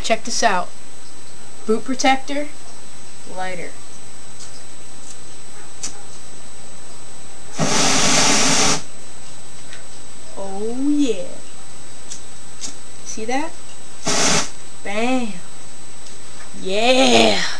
check this out. Boot protector, lighter. Oh yeah. See that? Bam. Yeah.